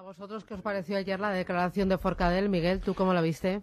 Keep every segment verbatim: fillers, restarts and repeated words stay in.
vosotros, ¿qué os pareció ayer la declaración de Forcadell? Miguel, ¿tú cómo la viste?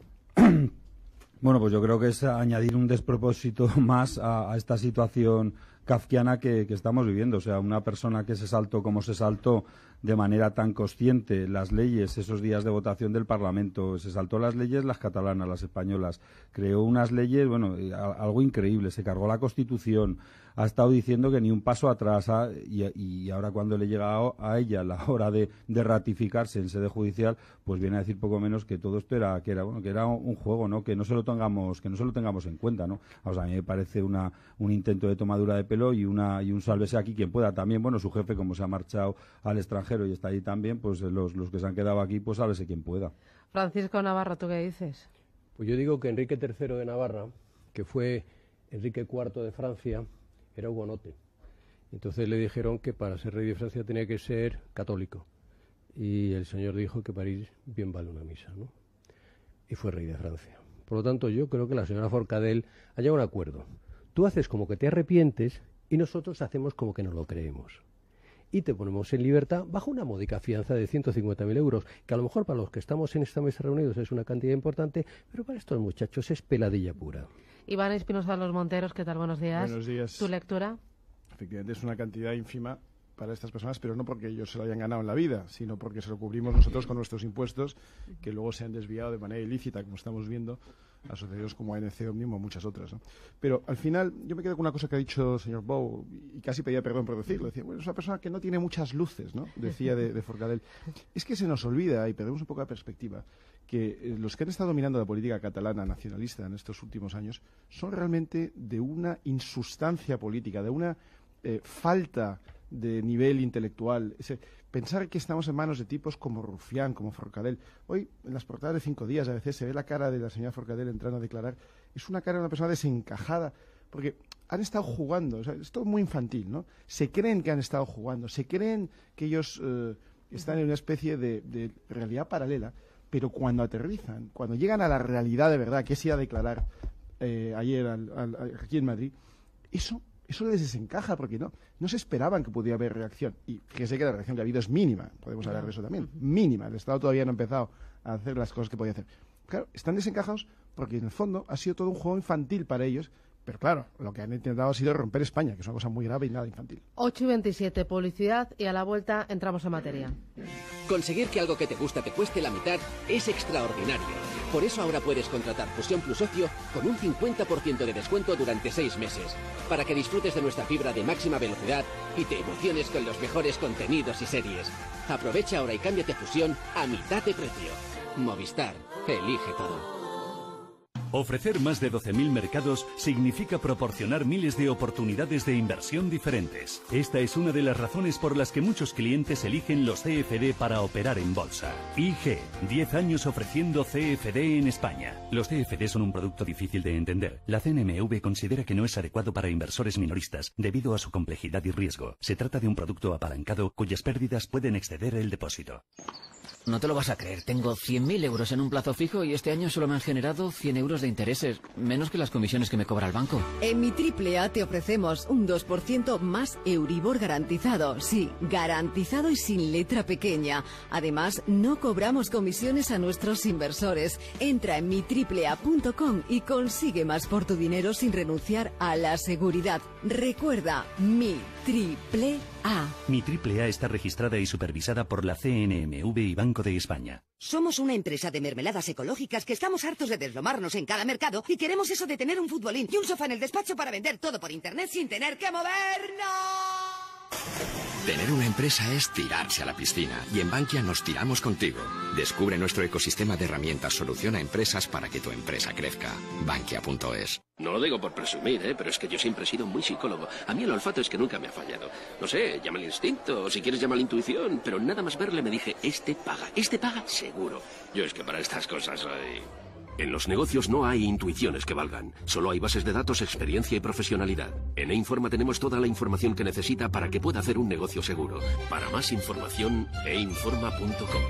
Bueno, pues yo creo que es añadir un despropósito más a, a esta situación kafkiana que, que estamos viviendo. O sea, una persona que se saltó como se saltó de manera tan consciente las leyes, esos días de votación del Parlamento, se saltó las leyes, las catalanas, las españolas, creó unas leyes, bueno, algo increíble, se cargó la Constitución, ha estado diciendo que ni un paso atrás, ha, y, y ahora cuando le llega a, a ella la hora de, de ratificarse en sede judicial, pues viene a decir poco menos que todo esto era, que era, bueno, que era un juego, ¿no? Que no se lo tengamos, que no se lo tengamos en cuenta, ¿no? O sea, a mí me parece una, un intento de tomadura de pelo y una, y un sálvese aquí quien pueda. También, bueno, su jefe, como se ha marchado al extranjero y está ahí también, pues los, los que se han quedado aquí, pues sálvese quien pueda. Francisco Navarro, ¿tú qué dices? Pues yo digo que Enrique tercero de Navarra, que fue Enrique cuarto de Francia, era hugonote. Entonces le dijeron que para ser rey de Francia tenía que ser católico. Y el señor dijo que París bien vale una misa, ¿no? Y fue rey de Francia. Por lo tanto, yo creo que la señora Forcadell ha llegado a un acuerdo. Tú haces como que te arrepientes y nosotros hacemos como que no lo creemos. Y te ponemos en libertad bajo una módica fianza de ciento cincuenta mil euros, que a lo mejor para los que estamos en esta mesa reunidos es una cantidad importante, pero para estos muchachos es peladilla pura. Iván Espinosa Los Monteros, ¿qué tal? Buenos días. Buenos días. ¿Tu lectura? Efectivamente, es una cantidad ínfima para estas personas, pero no porque ellos se lo hayan ganado en la vida, sino porque se lo cubrimos nosotros con nuestros impuestos, que luego se han desviado de manera ilícita, como estamos viendo, asociados como A N C Omnium o muchas otras, ¿no? Pero al final, yo me quedo con una cosa que ha dicho el señor Bou, y casi pedía perdón por decirlo. Decía, bueno, es una persona que no tiene muchas luces, ¿no? Decía de, de Forcadell. Es que se nos olvida, y perdemos un poco la perspectiva, que eh, los que han estado dominando la política catalana nacionalista en estos últimos años son realmente de una insustancia política, de una eh, falta de nivel intelectual. Ese, pensar que estamos en manos de tipos como Rufián, como Forcadell. Hoy, en las portadas de Cinco Días, a veces se ve la cara de la señora Forcadell entrando a declarar. Es una cara de una persona desencajada, porque han estado jugando. O sea, es todo muy infantil, ¿no? Se creen que han estado jugando, se creen que ellos eh, están en una especie de, de realidad paralela, pero cuando aterrizan, cuando llegan a la realidad de verdad, que es ir a declarar eh, ayer al, al, aquí en Madrid, eso... Eso les desencaja porque no, no se esperaban que pudiera haber reacción. Y fíjese que la reacción que ha habido es mínima. Podemos hablar de eso también. Mínima. El Estado todavía no ha empezado a hacer las cosas que podía hacer. Claro, están desencajados porque en el fondo ha sido todo un juego infantil para ellos. Pero claro, lo que han intentado ha sido romper España, que es una cosa muy grave y nada infantil. ocho y veintisiete, publicidad, y a la vuelta entramos en materia. Conseguir que algo que te gusta te cueste la mitad es extraordinario. Por eso ahora puedes contratar Fusión Plus Ocio con un cincuenta por ciento de descuento durante seis meses, para que disfrutes de nuestra fibra de máxima velocidad y te emociones con los mejores contenidos y series. Aprovecha ahora y cámbiate a Fusión a mitad de precio. Movistar, elige todo. Ofrecer más de doce mil mercados significa proporcionar miles de oportunidades de inversión diferentes. Esta es una de las razones por las que muchos clientes eligen los C F D para operar en bolsa. I G, diez años ofreciendo C F D en España. Los C F D son un producto difícil de entender. La C N M V considera que no es adecuado para inversores minoristas debido a su complejidad y riesgo. Se trata de un producto apalancado cuyas pérdidas pueden exceder el depósito. No te lo vas a creer, tengo cien mil euros en un plazo fijo y este año solo me han generado cien euros de intereses, menos que las comisiones que me cobra el banco. En Mi Triple A te ofrecemos un dos por ciento más Euribor garantizado, sí, garantizado y sin letra pequeña. Además, no cobramos comisiones a nuestros inversores. Entra en mi triple a punto com y consigue más por tu dinero sin renunciar a la seguridad. Recuerda, Mi Triple A. Mi Triple A está registrada y supervisada por la C N M V y Banco de España. Somos una empresa de mermeladas ecológicas que estamos hartos de deslomarnos en cada mercado y queremos eso de tener un futbolín y un sofá en el despacho para vender todo por internet sin tener que movernos. Tener una empresa es tirarse a la piscina y en Bankia nos tiramos contigo. Descubre nuestro ecosistema de herramientas Solución a Empresas para que tu empresa crezca. Bankia punto es. No lo digo por presumir, ¿eh? Pero es que yo siempre he sido muy psicólogo. A mí el olfato es que nunca me ha fallado. No sé, llama el instinto, o si quieres llama la intuición, pero nada más verle me dije, este paga, este paga seguro. Yo es que para estas cosas soy... En los negocios no hay intuiciones que valgan. Solo hay bases de datos, experiencia y profesionalidad. En E-Informa tenemos toda la información que necesita para que pueda hacer un negocio seguro. Para más información, e informa punto com.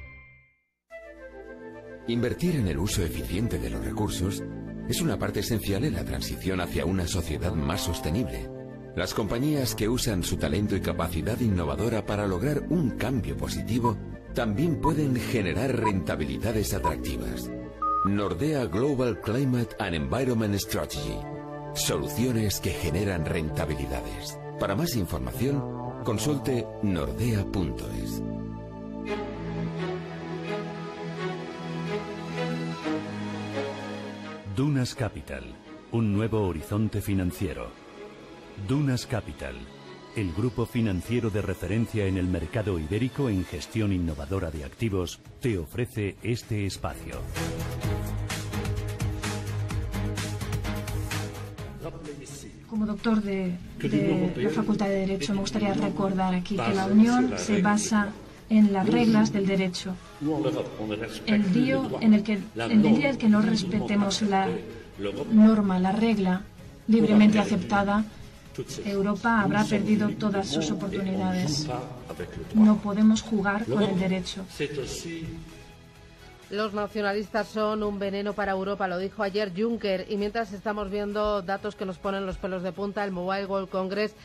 Invertir en el uso eficiente de los recursos es una parte esencial en la transición hacia una sociedad más sostenible. Las compañías que usan su talento y capacidad innovadora para lograr un cambio positivo también pueden generar rentabilidades atractivas. Nordea Global Climate and Environment Strategy. Soluciones que generan rentabilidades. Para más información, consulte nordea punto es. Dunas Capital, un nuevo horizonte financiero. Dunas Capital, el grupo financiero de referencia en el mercado ibérico en gestión innovadora de activos, te ofrece este espacio. Como doctor de, de la Facultad de Derecho, me gustaría recordar aquí que la Unión se basa en las reglas del derecho. El día en el que, el día en que no respetemos la norma, la regla libremente aceptada, Europa habrá perdido todas sus oportunidades. No podemos jugar con el derecho. Los nacionalistas son un veneno para Europa, lo dijo ayer Juncker. Y mientras estamos viendo datos que nos ponen los pelos de punta, el Mobile World Congress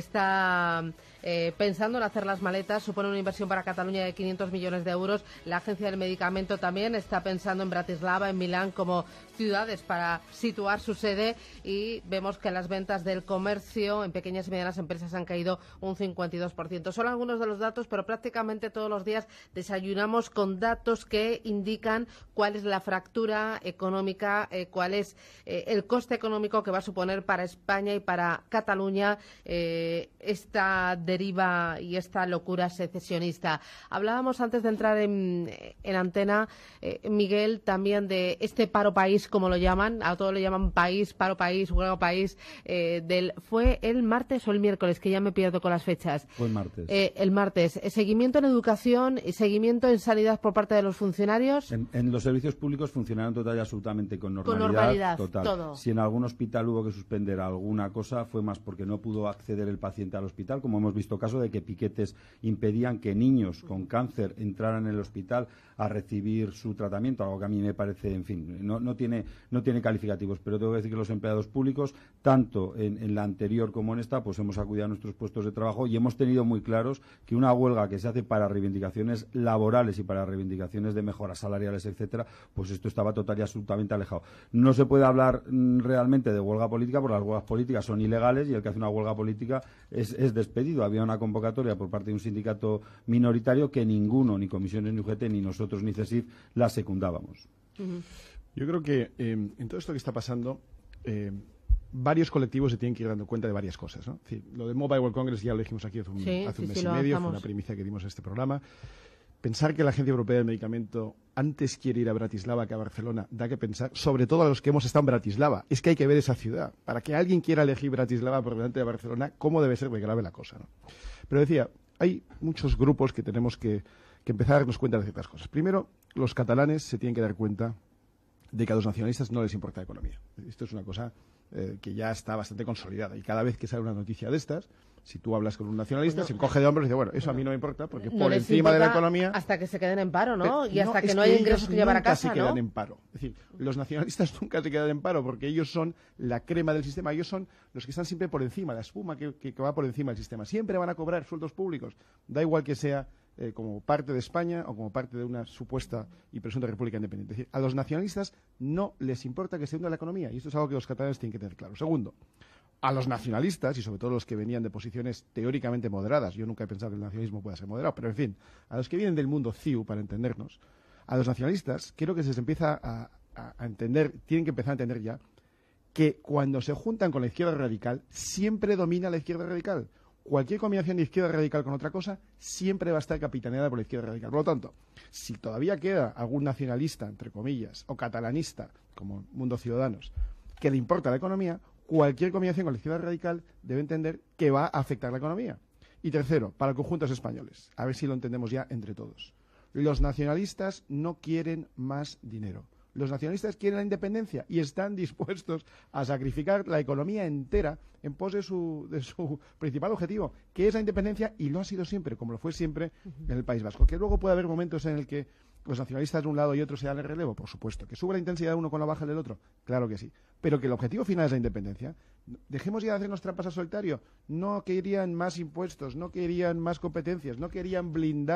está eh, pensando en hacer las maletas, supone una inversión para Cataluña de quinientos millones de euros. La Agencia del Medicamento también está pensando en Bratislava, en Milán, como ciudades para situar su sede, y vemos que las ventas del comercio en pequeñas y medianas empresas han caído un cincuenta y dos por ciento. Son algunos de los datos, pero prácticamente todos los días desayunamos con datos que indican cuál es la fractura económica, eh, cuál es eh, el coste económico que va a suponer para España y para Cataluña eh, esta deriva y esta locura secesionista. Hablábamos antes de entrar en, en antena, eh, Miguel, también de este paro país, como lo llaman, a todos lo llaman país, paro país, huelga país, eh, del, ¿fue el martes o el miércoles? Que ya me pierdo con las fechas. Fue el martes. Eh, el martes. Seguimiento en educación y seguimiento en sanidad por parte de los funcionarios. En, en los servicios públicos funcionaron total y absolutamente con normalidad. Con normalidad, total. todo. Si en algún hospital hubo que suspender alguna cosa, fue más porque no pudo acceder el paciente al hospital, como hemos visto caso de que piquetes impedían que niños con cáncer entraran en el hospital a recibir su tratamiento, algo que a mí me parece, en fin, no, no tiene no tiene calificativos, pero tengo que decir que los empleados públicos, tanto en, en la anterior como en esta, pues hemos acudido a nuestros puestos de trabajo y hemos tenido muy claros que una huelga que se hace para reivindicaciones laborales y para reivindicaciones de mejoras salariales, etcétera, pues esto estaba total y absolutamente alejado. No se puede hablar mm, realmente de huelga política, porque las huelgas políticas son ilegales y el que hace una huelga política es, es despedido. Había una convocatoria por parte de un sindicato minoritario que ninguno, ni comisiones, ni U G T, ni nosotros, ni CESIF, la secundábamos. Uh-huh. Yo creo que eh, en todo esto que está pasando, eh, varios colectivos se tienen que ir dando cuenta de varias cosas, ¿no? Es decir, lo de Mobile World Congress ya lo dijimos aquí hace un, sí, hace un sí, mes sí, y medio, avanzamos. Fue una primicia que dimos en este programa. Pensar que la Agencia Europea del Medicamento antes quiere ir a Bratislava que a Barcelona da que pensar, sobre todo a los que hemos estado en Bratislava. Es que hay que ver esa ciudad. Para que alguien quiera elegir Bratislava por delante de Barcelona, ¿cómo debe ser de grave la cosa, ¿no? Pero decía, hay muchos grupos que tenemos que, que empezar a darnos cuenta de ciertas cosas. Primero, los catalanes se tienen que dar cuenta de que a los nacionalistas no les importa la economía. Esto es una cosa eh, que ya está bastante consolidada. Y cada vez que sale una noticia de estas, si tú hablas con un nacionalista, bueno, se encoge de hombros y dice, bueno, eso a mí no me importa, porque no por encima de la economía... Hasta que se queden en paro, ¿no? Pero, y hasta no, que no haya ingresos que llevar a casa, nunca se quedan ¿no? en paro. Es decir, los nacionalistas nunca se quedan en paro, porque ellos son la crema del sistema, ellos son los que están siempre por encima, la espuma que, que, que va por encima del sistema. Siempre van a cobrar sueldos públicos, da igual que sea eh, como parte de España o como parte de una supuesta y presunta república independiente. Es decir, a los nacionalistas no les importa que se hunda la economía, y esto es algo que los catalanes tienen que tener claro. Segundo, a los nacionalistas, y sobre todo los que venían de posiciones teóricamente moderadas, yo nunca he pensado que el nacionalismo pueda ser moderado, pero en fin, a los que vienen del mundo C I U, para entendernos, a los nacionalistas, creo que se les empieza a, a, a entender, tienen que empezar a entender ya, que cuando se juntan con la izquierda radical, siempre domina la izquierda radical. Cualquier combinación de izquierda radical con otra cosa siempre va a estar capitaneada por la izquierda radical. Por lo tanto, si todavía queda algún nacionalista, entre comillas, o catalanista, como Mundo Ciudadanos, que le importa la economía, cualquier combinación con la izquierda radical debe entender que va a afectar la economía. Y tercero, para el conjunto de los españoles, a ver si lo entendemos ya entre todos. Los nacionalistas no quieren más dinero. Los nacionalistas quieren la independencia y están dispuestos a sacrificar la economía entera en pos de su, de su principal objetivo, que es la independencia, y lo ha sido siempre, como lo fue siempre en el País Vasco. Que luego puede haber momentos en el que los nacionalistas de un lado y otro se dan el relevo, por supuesto. Que sube la intensidad de uno con la baja del otro, claro que sí. Pero que el objetivo final es la independencia. Dejemos ya de hacernos trampas al solitario. No querían más impuestos, no querían más competencias, no querían blindar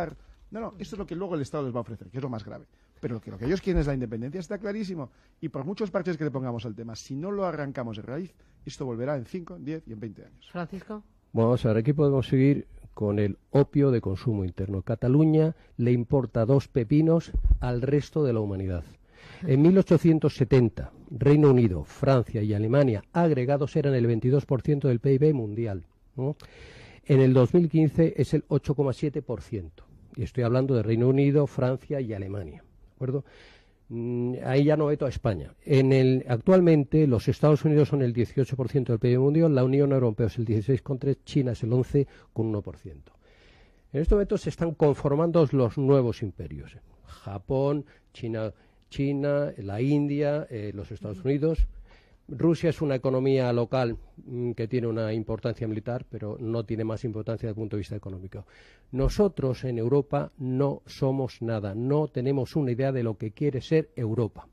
No, no, esto es lo que luego el Estado les va a ofrecer, que es lo más grave. Pero lo que, lo que ellos quieren es la independencia, está clarísimo. Y por muchos parches que le pongamos al tema, si no lo arrancamos de raíz, esto volverá en cinco, en diez y en veinte años. Francisco. Bueno, vamos a ver, aquí podemos seguir con el opio de consumo interno. Cataluña le importa dos pepinos al resto de la humanidad. En mil ochocientos setenta, Reino Unido, Francia y Alemania agregados eran el veintidós por ciento del P I B mundial, ¿no? En el dos mil quince es el ocho coma siete por ciento. Y estoy hablando de Reino Unido, Francia y Alemania, ¿de acuerdo? Mm, ahí ya no meto a España. En el, actualmente los Estados Unidos son el dieciocho por ciento del P I B mundial, la Unión Europea es el dieciséis coma tres por ciento, China es el once coma uno por ciento. En este momento se están conformando los nuevos imperios. Japón, China, China, la India, eh, los Estados Unidos. Rusia es una economía local mmm, que tiene una importancia militar, pero no tiene más importancia desde el punto de vista económico. Nosotros en Europa no somos nada, no tenemos una idea de lo que quiere ser Europa.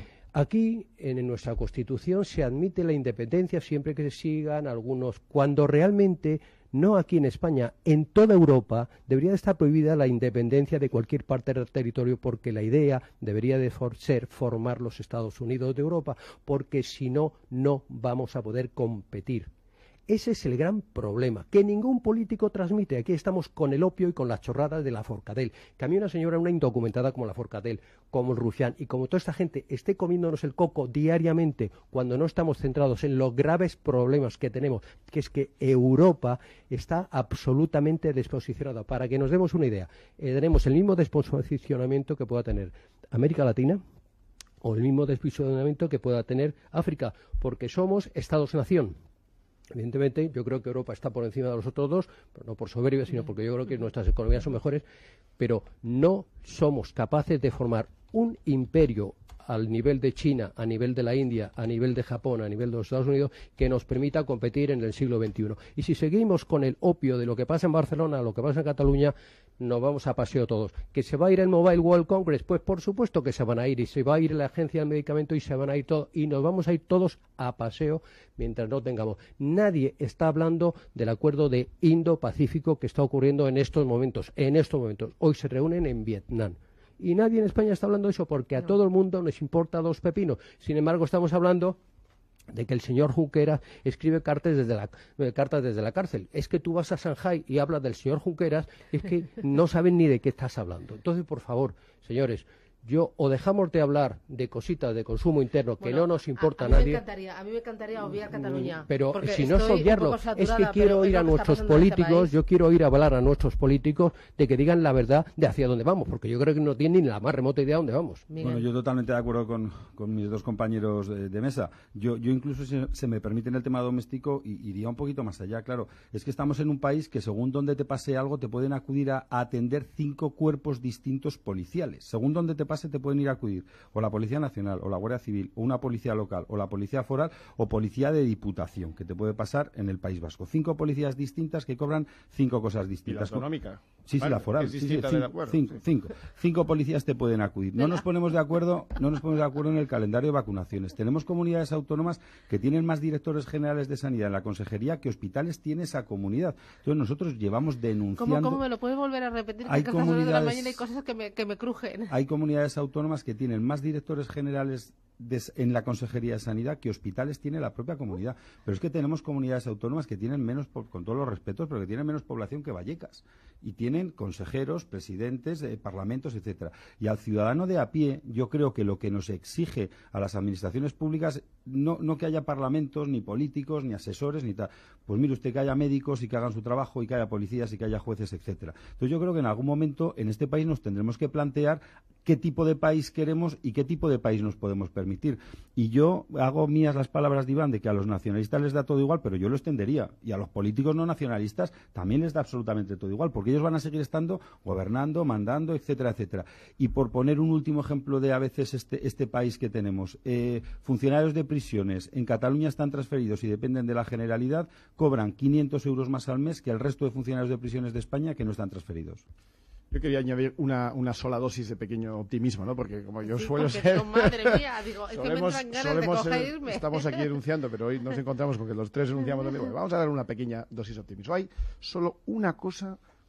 Aquí, en nuestra Constitución, se admite la independencia siempre que se sigan algunos, cuando realmente, no aquí en España, en toda Europa, debería de estar prohibida la independencia de cualquier parte del territorio, porque la idea debería de for ser formar los Estados Unidos de Europa, porque si no, no vamos a poder competir. Ese es el gran problema, que ningún político transmite. Aquí estamos con el opio y con las chorradas de la Forcadell. Que a mí una señora, una indocumentada como la Forcadell, como el Rufián y como toda esta gente esté comiéndonos el coco diariamente cuando no estamos centrados en los graves problemas que tenemos, que es que Europa está absolutamente desposicionada. Para que nos demos una idea, eh, tenemos el mismo desposicionamiento que pueda tener América Latina, o el mismo desposicionamiento que pueda tener África, porque somos Estados-nación. Evidentemente, yo creo que Europa está por encima de los otros dos, pero no por soberbia, sino porque yo creo que nuestras economías son mejores, pero no somos capaces de formar un imperio al nivel de China, a nivel de la India, a nivel de Japón, a nivel de los Estados Unidos, que nos permita competir en el siglo veintiuno. Y si seguimos con el opio de lo que pasa en Barcelona, lo que pasa en Cataluña, nos vamos a paseo todos. ¿Que se va a ir el Mobile World Congress? Pues por supuesto que se van a ir, y se va a ir la Agencia del Medicamento y se van a ir todos, y nos vamos a ir todos a paseo mientras no tengamos. Nadie está hablando del acuerdo de Indo-Pacífico que está ocurriendo en estos momentos. En estos momentos. Hoy se reúnen en Vietnam. Y nadie en España está hablando de eso, porque a no. todo el mundo nos importa dos pepinos. Sin embargo, estamos hablando de que el señor Junqueras escribe cartas desde la, eh, cartas desde la cárcel. Es que tú vas a Shanghái y hablas del señor Junqueras, es que no saben ni de qué estás hablando. Entonces, por favor, señores, yo o dejamos de hablar de cositas de consumo interno que bueno, no nos importa a, a, mí a nadie. Me encantaría, a mí me encantaría obviar Cataluña. Pero si no es obviarlo, es que quiero oír a nuestros políticos, este yo quiero oír hablar a nuestros políticos de que digan la verdad de hacia dónde vamos, porque yo creo que no tienen ni la más remota idea de dónde vamos. Miguel. Bueno, yo totalmente de acuerdo con, con mis dos compañeros de, de mesa. Yo, yo incluso, si se me permite en el tema doméstico, iría un poquito más allá, claro. Es que estamos en un país que según donde te pase algo, te pueden acudir a, a atender cinco cuerpos distintos policiales. Según donde te pase, te pueden ir a acudir o la Policía Nacional, o la Guardia Civil, o una policía local, o la policía foral, o policía de diputación, que te puede pasar en el País Vasco. Cinco policías distintas que cobran cinco cosas distintas. ¿Y la autonómica? Sí, vale, sí, la foral. Sí, sí, cinco, acuerdo, cinco, sí. cinco. Cinco policías te pueden acudir. No nos ponemos de acuerdo, no nos ponemos de acuerdo en el calendario de vacunaciones. Tenemos comunidades autónomas que tienen más directores generales de sanidad en la consejería que hospitales tiene esa comunidad. Entonces nosotros llevamos denunciando. ¿Cómo, cómo me lo puedes volver a repetir? Hay que comunidades, de la mañana hay cosas que me, que me crujen. Hay comunidades autónomas que tienen más directores generales de, en la Consejería de Sanidad que hospitales tiene la propia comunidad. Pero es que tenemos comunidades autónomas que tienen menos, con todos los respetos, pero que tienen menos población que Vallecas. Y tienen consejeros, presidentes, eh, parlamentos, etcétera. Y al ciudadano de a pie, yo creo que lo que nos exige a las administraciones públicas, no, no que haya parlamentos, ni políticos, ni asesores, ni tal. Pues mire usted, que haya médicos y que hagan su trabajo, y que haya policías y que haya jueces, etcétera. Entonces yo creo que en algún momento en este país nos tendremos que plantear qué tipo de país queremos y qué tipo de país nos podemos permitir. Y yo hago mías las palabras de Iván de que a los nacionalistas les da todo igual, pero yo lo extendería. Y a los políticos no nacionalistas también les da absolutamente todo igual, porque ellos van a seguir estando gobernando, mandando, etcétera, etcétera. Y por poner un último ejemplo de a veces este, este país que tenemos, eh, funcionarios de prisiones en Cataluña están transferidos y dependen de la Generalidad, cobran quinientos euros más al mes que el resto de funcionarios de prisiones de España que no están transferidos. Yo quería añadir una, una sola dosis de pequeño optimismo, ¿no? Porque como yo sí, suelo ser... Son, madre mía, digo, es solemos, que me entran ganas de cogerme. Estamos aquí denunciando, pero hoy nos encontramos porque los tres denunciamos. Bueno, vamos a dar una pequeña dosis de optimismo. Hay solo una cosa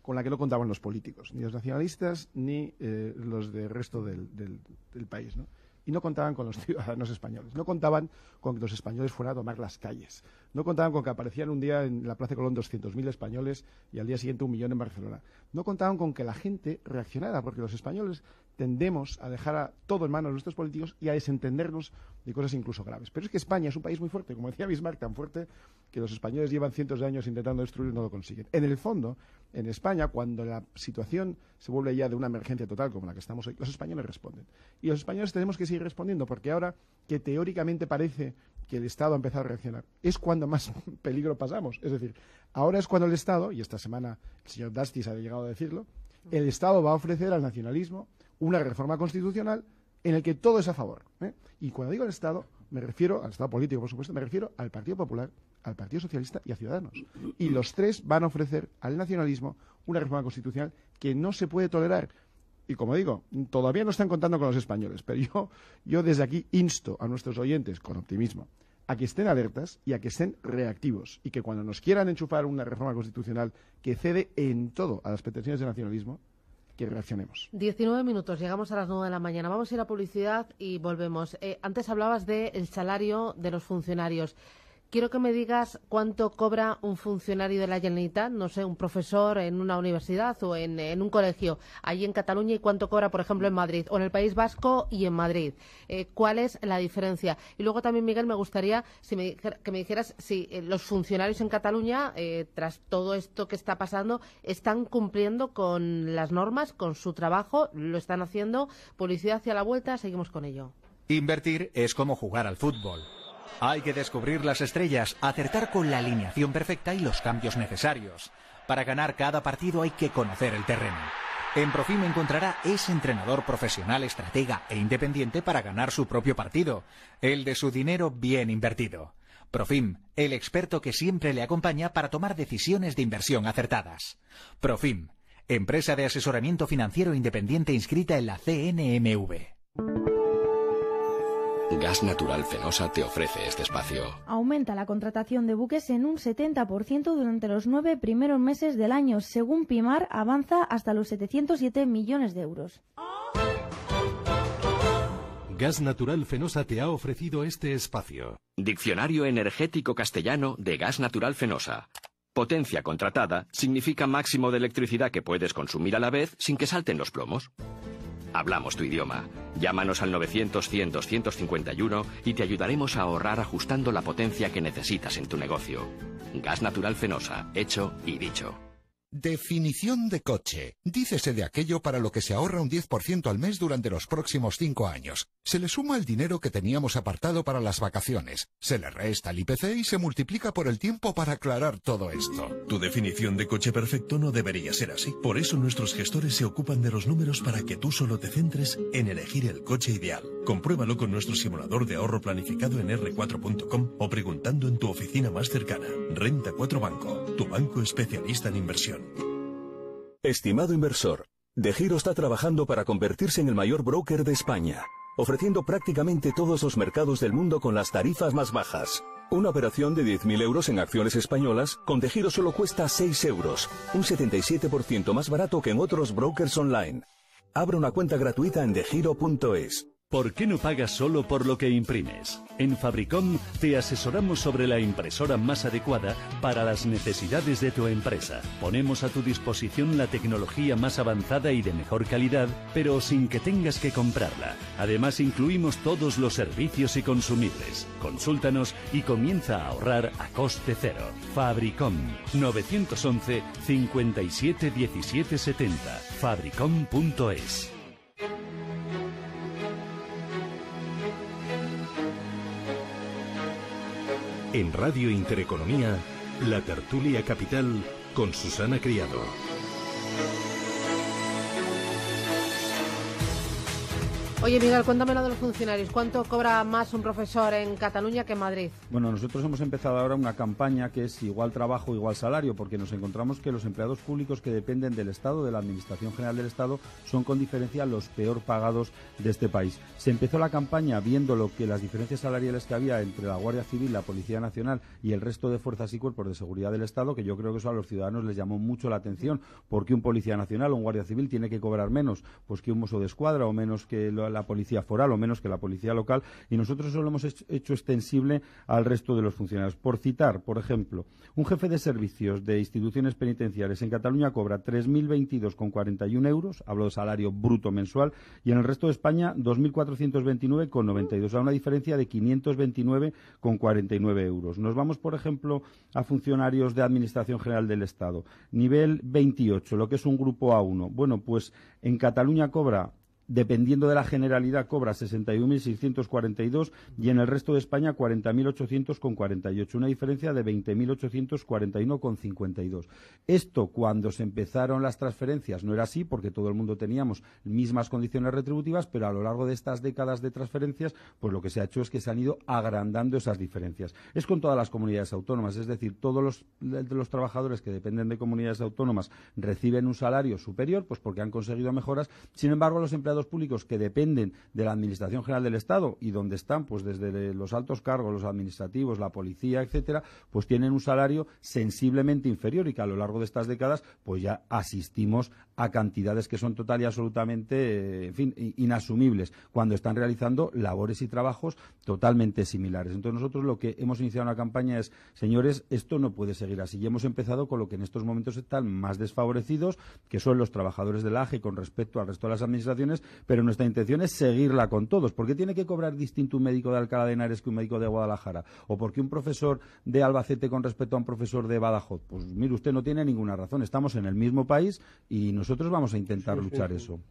con la que no contaban los políticos, ni los nacionalistas ni eh, los del resto del, del, del país, ¿no? Y no contaban con los ciudadanos españoles, no contaban con que los españoles fueran a tomar las calles, no contaban con que aparecieran un día en la Plaza de Colón doscientos mil españoles y al día siguiente un millón en Barcelona, no contaban con que la gente reaccionara, porque los españoles tendemos a dejar a todo en manos de nuestros políticos y a desentendernos de cosas incluso graves. Pero es que España es un país muy fuerte, como decía Bismarck, tan fuerte que los españoles llevan cientos de años intentando destruir y no lo consiguen. En el fondo, en España, cuando la situación se vuelve ya de una emergencia total como la que estamos hoy, los españoles responden. Y los españoles tenemos que seguir respondiendo, porque ahora que teóricamente parece que el Estado ha empezado a reaccionar, es cuando más peligro pasamos. Es decir, ahora es cuando el Estado, y esta semana el señor Dastis ha llegado a decirlo, el Estado va a ofrecer al nacionalismo una reforma constitucional en el que todo es a favor, ¿eh? Y cuando digo el Estado, me refiero al Estado político, por supuesto, me refiero al Partido Popular, al Partido Socialista y a Ciudadanos. Y los tres van a ofrecer al nacionalismo una reforma constitucional que no se puede tolerar. Y como digo, todavía no están contando con los españoles, pero yo, yo desde aquí insto a nuestros oyentes, con optimismo, a que estén alertas y a que estén reactivos. Y que cuando nos quieran enchufar una reforma constitucional que cede en todo a las pretensiones del nacionalismo, que reaccionemos. diecinueve minutos, llegamos a las nueve de la mañana. Vamos a ir a publicidad y volvemos. Eh, antes hablabas del salario de los funcionarios. Quiero que me digas cuánto cobra un funcionario de la Generalitat, no sé, un profesor en una universidad o en, en un colegio, allí en Cataluña, y cuánto cobra, por ejemplo, en Madrid, o en el País Vasco y en Madrid. Eh, ¿Cuál es la diferencia? Y luego también, Miguel, me gustaría si me, que me dijeras si eh, los funcionarios en Cataluña, eh, tras todo esto que está pasando, están cumpliendo con las normas, con su trabajo, lo están haciendo. Publicidad hacia la vuelta, seguimos con ello. Invertir es como jugar al fútbol. Hay que descubrir las estrellas, acertar con la alineación perfecta y los cambios necesarios. Para ganar cada partido hay que conocer el terreno. En Profim encontrará ese entrenador profesional, estratega e independiente para ganar su propio partido, el de su dinero bien invertido. Profim, el experto que siempre le acompaña para tomar decisiones de inversión acertadas. Profim, empresa de asesoramiento financiero independiente inscrita en la C N M V. Gas Natural Fenosa te ofrece este espacio. Aumenta la contratación de buques en un setenta por ciento durante los nueve primeros meses del año. Según Pimar, avanza hasta los setecientos siete millones de euros. Gas Natural Fenosa te ha ofrecido este espacio. Diccionario energético castellano de Gas Natural Fenosa. Potencia contratada significa máximo de electricidad que puedes consumir a la vez sin que salten los plomos. Hablamos tu idioma. Llámanos al novecientos cien doscientos cincuenta y uno y te ayudaremos a ahorrar ajustando la potencia que necesitas en tu negocio. Gas Natural Fenosa, hecho y dicho. Definición de coche. Dícese de aquello para lo que se ahorra un diez por ciento al mes durante los próximos cinco años. Se le suma el dinero que teníamos apartado para las vacaciones. Se le resta el I P C y se multiplica por el tiempo para aclarar todo esto. Tu definición de coche perfecto no debería ser así. Por eso nuestros gestores se ocupan de los números para que tú solo te centres en elegir el coche ideal. Compruébalo con nuestro simulador de ahorro planificado en erre cuatro punto com o preguntando en tu oficina más cercana. Renta cuatro Banco, tu banco especialista en inversión. Estimado inversor, DEGIRO está trabajando para convertirse en el mayor broker de España, ofreciendo prácticamente todos los mercados del mundo con las tarifas más bajas. Una operación de diez mil euros en acciones españolas con DEGIRO solo cuesta seis euros, un setenta y siete por ciento más barato que en otros brokers online. Abra una cuenta gratuita en degiro punto es. ¿Por qué no pagas solo por lo que imprimes? En Fabricom te asesoramos sobre la impresora más adecuada para las necesidades de tu empresa. Ponemos a tu disposición la tecnología más avanzada y de mejor calidad, pero sin que tengas que comprarla. Además, incluimos todos los servicios y consumibles. Consúltanos y comienza a ahorrar a coste cero. Fabricom, novecientos once, cincuenta y siete, diecisiete setenta. Fabricom punto es. En Radio Intereconomía, la tertulia capital con Susana Criado. Oye, Miguel, cuéntame lo de los funcionarios. ¿Cuánto cobra más un profesor en Cataluña que en Madrid? Bueno, nosotros hemos empezado ahora una campaña que es igual trabajo, igual salario, porque nos encontramos que los empleados públicos que dependen del Estado, de la Administración General del Estado, son con diferencia los peor pagados de este país. Se empezó la campaña viendo lo que las diferencias salariales que había entre la Guardia Civil, la Policía Nacional y el resto de fuerzas y cuerpos de seguridad del Estado, que yo creo que eso a los ciudadanos les llamó mucho la atención, porque un Policía Nacional o un Guardia Civil tiene que cobrar menos pues que un mozo de escuadra o menos que la Policía Foral o menos que la Policía Local, y nosotros eso lo hemos hecho extensible al resto de los funcionarios. Por citar, por ejemplo, un jefe de servicios de instituciones penitenciarias en Cataluña cobra tres mil veintidós coma cuarenta y uno euros, hablo de salario bruto mensual, y en el resto de España dos mil cuatrocientos veintinueve coma noventa y dos, o sea, una diferencia de quinientos veintinueve coma cuarenta y nueve euros. Nos vamos, por ejemplo, a funcionarios de Administración General del Estado. Nivel veintiocho, lo que es un grupo A uno. Bueno, pues en Cataluña cobra, dependiendo de la generalidad, cobra sesenta y un mil seiscientos cuarenta y dos y en el resto de España cuarenta mil ochocientos cuarenta y ocho, una diferencia de veinte mil ochocientos cuarenta y uno coma cincuenta y dos. Esto, cuando se empezaron las transferencias, no era así, porque todo el mundo teníamos mismas condiciones retributivas, pero a lo largo de estas décadas de transferencias, pues lo que se ha hecho es que se han ido agrandando esas diferencias. Es con todas las comunidades autónomas, es decir, todos los, de los trabajadores que dependen de comunidades autónomas reciben un salario superior, pues porque han conseguido mejoras. Sin embargo, los empleados públicos que dependen de la Administración General del Estado y donde están, pues desde los altos cargos, los administrativos, la policía, etcétera, pues tienen un salario sensiblemente inferior y que a lo largo de estas décadas, pues ya asistimos a cantidades que son total y absolutamente, eh, en fin, inasumibles, cuando están realizando labores y trabajos totalmente similares. Entonces nosotros lo que hemos iniciado una campaña es, señores, esto no puede seguir así. Y hemos empezado con lo que en estos momentos están más desfavorecidos, que son los trabajadores de la A G E con respecto al resto de las administraciones, pero nuestra intención es seguirla con todos. ¿Por qué tiene que cobrar distinto un médico de Alcalá de Henares que un médico de Guadalajara? ¿O por qué un profesor de Albacete con respecto a un profesor de Badajoz? Pues mire, usted no tiene ninguna razón. Estamos en el mismo país y nosotros vamos a intentar sí, luchar sí, sí. eso.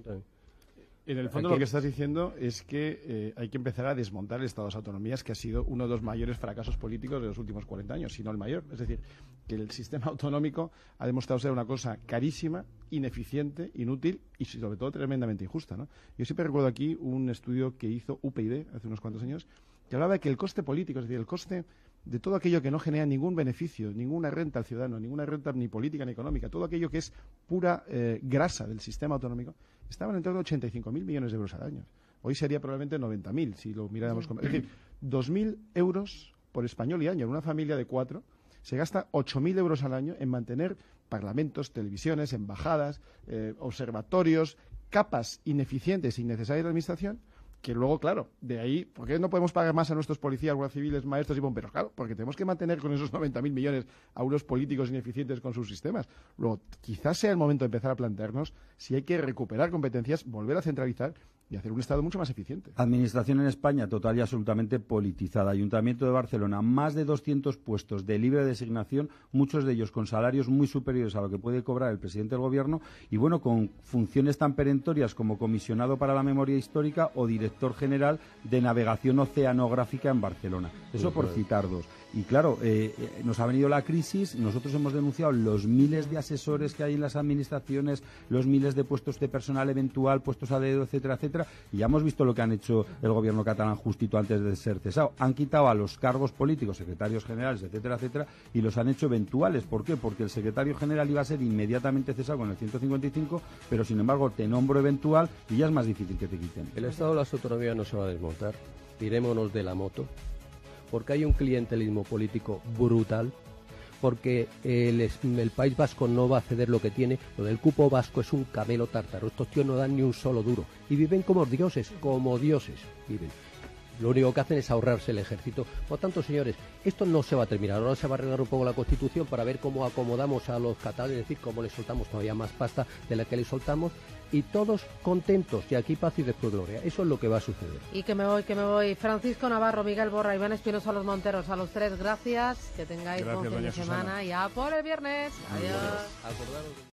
En el fondo, lo que estás diciendo es que eh, hay que empezar a desmontar el Estado de las Autonomías, que ha sido uno de los mayores fracasos políticos de los últimos cuarenta años, si no el mayor. Es decir, que el sistema autonómico ha demostrado ser una cosa carísima, ineficiente, inútil y, sobre todo, tremendamente injusta, ¿no? Yo siempre recuerdo aquí un estudio que hizo U P YD hace unos cuantos años, que hablaba de que el coste político, es decir, el coste de todo aquello que no genera ningún beneficio, ninguna renta al ciudadano, ninguna renta ni política ni económica, todo aquello que es pura eh, grasa del sistema autonómico, estaban en torno a ochenta y cinco mil millones de euros al año. Hoy sería probablemente noventa mil, si lo miráramos como... Es decir, dos mil euros por español y año. En una familia de cuatro se gasta ocho mil euros al año en mantener parlamentos, televisiones, embajadas, eh, observatorios, capas ineficientes e innecesarias de la administración, que luego, claro, de ahí, ¿por qué no podemos pagar más a nuestros policías, guardias civiles, maestros y bomberos? Claro, porque tenemos que mantener con esos noventa mil millones a unos políticos ineficientes con sus sistemas. Luego, quizás sea el momento de empezar a plantearnos si hay que recuperar competencias, volver a centralizar y hacer un Estado mucho más eficiente. Administración en España total y absolutamente politizada. Ayuntamiento de Barcelona, más de doscientos puestos de libre designación, muchos de ellos con salarios muy superiores a lo que puede cobrar el presidente del Gobierno y, bueno, con funciones tan perentorias como comisionado para la memoria histórica o director general de navegación oceanográfica en Barcelona. Eso por citar dos. Y claro, eh, nos ha venido la crisis, nosotros hemos denunciado los miles de asesores que hay en las administraciones, los miles de puestos de personal eventual, puestos a dedo, etcétera, etcétera, y ya hemos visto lo que han hecho el gobierno catalán justito antes de ser cesado. Han quitado a los cargos políticos, secretarios generales, etcétera, etcétera, y los han hecho eventuales. ¿Por qué? Porque el secretario general iba a ser inmediatamente cesado con el ciento cincuenta y cinco, pero sin embargo te nombro eventual y ya es más difícil que te quiten. El Estado de las Autonomías no se va a desmontar, tirémonos de la moto, porque hay un clientelismo político brutal, porque el, el País Vasco no va a ceder lo que tiene. Lo del cupo vasco es un camelo tártaro. Estos tíos no dan ni un solo duro y viven como dioses, como dioses viven. Lo único que hacen es ahorrarse el ejército. Por tanto, señores, esto no se va a terminar. Ahora se va a arreglar un poco la Constitución para ver cómo acomodamos a los catalanes, es decir, cómo les soltamos todavía más pasta de la que les soltamos, y todos contentos, y aquí paz y después gloria. Eso es lo que va a suceder. Y que me voy, que me voy. Francisco Navarro, Miguel Borra, Iván Espinosa, Los Monteros, a los tres, gracias. Que tengáis buen fin de semana. Ya por el viernes. Adiós. Adiós.